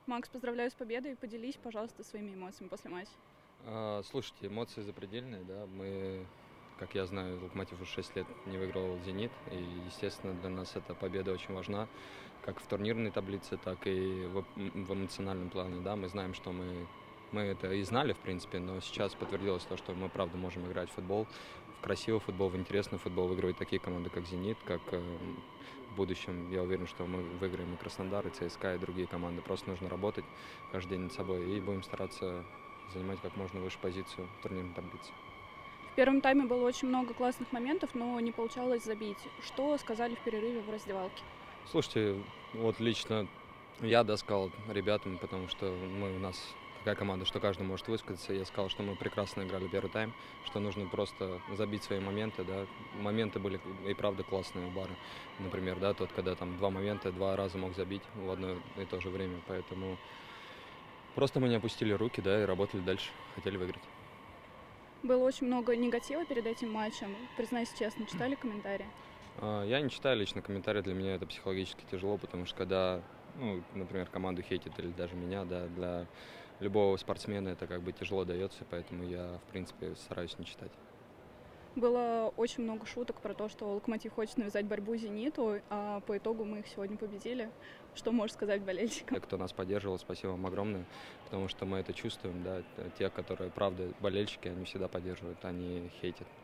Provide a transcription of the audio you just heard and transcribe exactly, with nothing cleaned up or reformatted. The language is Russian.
Макс, поздравляю с победой. Поделись, пожалуйста, своими эмоциями после матча. А, слушайте, эмоции запредельные, да. Мы, как я знаю, Локомотив уже шесть лет не выигрывал «Зенит», и, естественно, для нас эта победа очень важна, как в турнирной таблице, так и в, в эмоциональном плане, да. Мы знаем, что мы, мы это и знали, в принципе, но сейчас подтвердилось то, что мы, правда, можем играть в футбол, в красивый футбол, в интересный футбол, выигрывать такие команды, как «Зенит», как э, в будущем, я уверен, что мы выиграем и Краснодар, и ЦСКА, и другие команды. Просто нужно работать каждый день над собой, и будем стараться занимать как можно выше позицию в турнирной таблице. В первом тайме было очень много классных моментов, но не получалось забить. Что сказали в перерыве в раздевалке? Слушайте, вот лично я, да, сказал ребятам, потому что мы у нас такая команда, что каждый может высказаться. Я сказал, что мы прекрасно играли первый тайм, что нужно просто забить свои моменты, да. Моменты были и правда классные у Бара. Например, да, тот, когда там два момента, два раза мог забить в одно и то же время. Поэтому просто мы не опустили руки, да, и работали дальше, хотели выиграть. Было очень много негатива перед этим матчем. Признайся честно, читали комментарии? Я не читаю лично комментарии, для меня это психологически тяжело, потому что когда, ну, например, команду хейтит или даже меня, да, для любого спортсмена это как бы тяжело дается, поэтому я, в принципе, стараюсь не читать. Было очень много шуток про то, что Локомотив хочет навязать борьбу «Зениту», а по итогу мы их сегодня победили. Что можешь сказать болельщикам? Те, кто нас поддерживал, спасибо вам огромное, потому что мы это чувствуем, да, те, которые, правда, болельщики, они всегда поддерживают, они хейтят.